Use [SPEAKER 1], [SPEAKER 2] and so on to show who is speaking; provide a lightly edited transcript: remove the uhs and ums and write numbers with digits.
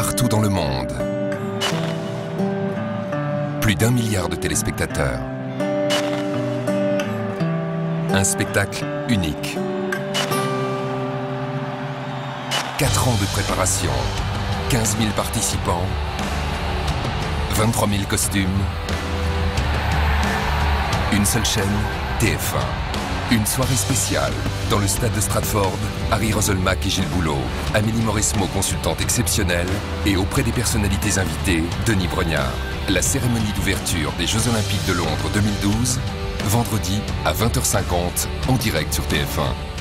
[SPEAKER 1] partout dans le monde. Plus d'1 milliard de téléspectateurs. Un spectacle unique. 4 ans de préparation. 15 000 participants. 23 000 costumes. Une seule chaîne, TF1. Une soirée spéciale. Dans le stade de Stratford, Harry Roselmack et Gilles Boulot, Amélie Mauresmo, consultante exceptionnelle, et auprès des personnalités invitées, Denis Brognard. La cérémonie d'ouverture des Jeux Olympiques de Londres 2012, vendredi à 20h50, en direct sur TF1.